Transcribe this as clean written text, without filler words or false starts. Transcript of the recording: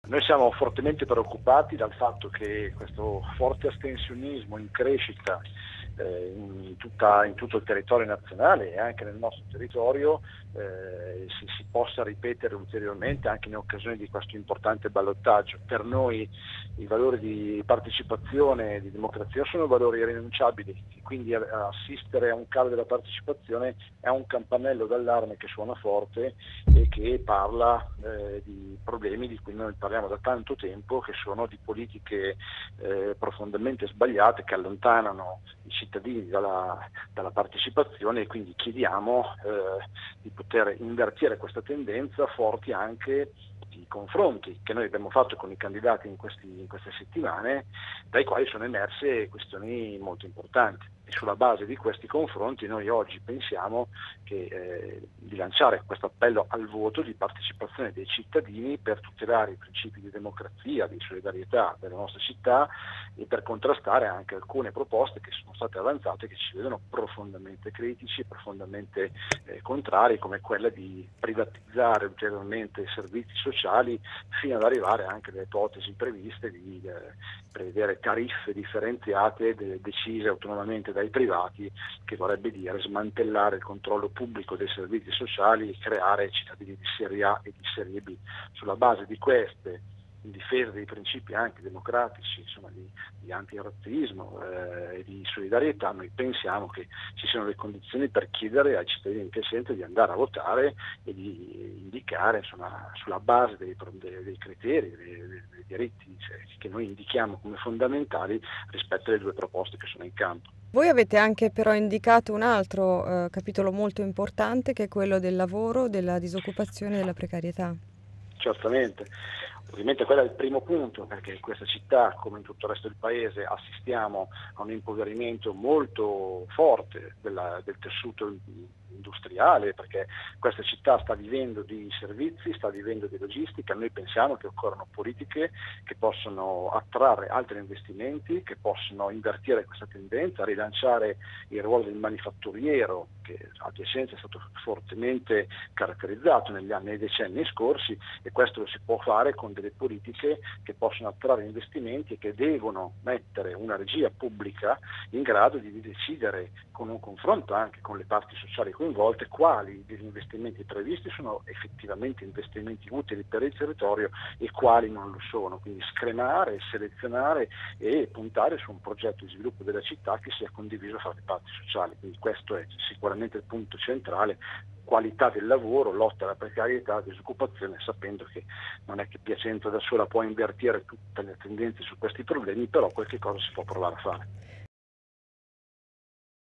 Noi siamo fortemente preoccupati dal fatto che questo forte astensionismo in crescita in tutto il territorio nazionale e anche nel nostro territorio si possa ripetere ulteriormente anche in occasione di questo importante ballottaggio. Per noi i valori di partecipazione e di democrazia sono valori irrinunciabili e quindi assistere a un calo della partecipazione è un campanello d'allarme che suona forte e che parla di problemi di cui noi parliamo da tanto tempo, che sono di politiche profondamente sbagliate che allontanano i cittadini dalla partecipazione, e quindi chiediamo di poter invertire questa tendenza forti anche di confronti che noi abbiamo fatto con i candidati in queste settimane, dai quali sono emerse questioni molto importanti. E sulla base di questi confronti noi oggi pensiamo di lanciare questo appello al voto di partecipazione dei cittadini per tutelare i principi di democrazia, di solidarietà della nostra città e per contrastare anche alcune proposte che sono state avanzate che ci vedono profondamente critici, profondamente contrari, come quella di privatizzare ulteriormente i servizi sociali fino ad arrivare anche alle ipotesi previste di prevedere tariffe differenziate decise autonomamente dai privati, che vorrebbe dire smantellare il controllo pubblico dei servizi sociali e creare cittadini di serie A e di serie B. Sulla base di queste, in difesa dei principi anche democratici, insomma di antirazzismo e di solidarietà, noi pensiamo che ci siano le condizioni per chiedere ai cittadini in piacente di andare a votare e di indicare, insomma, sulla base dei criteri, dei diritti che noi indichiamo come fondamentali rispetto alle due proposte che sono in campo. Voi avete anche però indicato un altro capitolo molto importante, che è quello del lavoro, della disoccupazione e della precarietà. Certamente, ovviamente quello è il primo punto, perché in questa città, come in tutto il resto del paese, assistiamo a un impoverimento molto forte del tessuto industriale, perché questa città sta vivendo di servizi, sta vivendo di logistica. Noi pensiamo che occorrono politiche che possono attrarre altri investimenti, che possono invertire questa tendenza, rilanciare il ruolo del manifatturiero, che a Piacenza è stato fortemente caratterizzato nei decenni scorsi, e questo lo si può fare con delle politiche che possono attrarre investimenti e che devono mettere una regia pubblica in grado di decidere, con un confronto anche con le parti sociali coinvolte, quali degli investimenti previsti sono effettivamente investimenti utili per il territorio e quali non lo sono. Quindi scremare, selezionare e puntare su un progetto di sviluppo della città che sia condiviso fra le parti sociali. Quindi questo è sicuramente il punto centrale: qualità del lavoro, lotta alla precarietà, disoccupazione, sapendo che non è che Piacenza da sola può invertire tutte le tendenze su questi problemi, però qualche cosa si può provare a fare.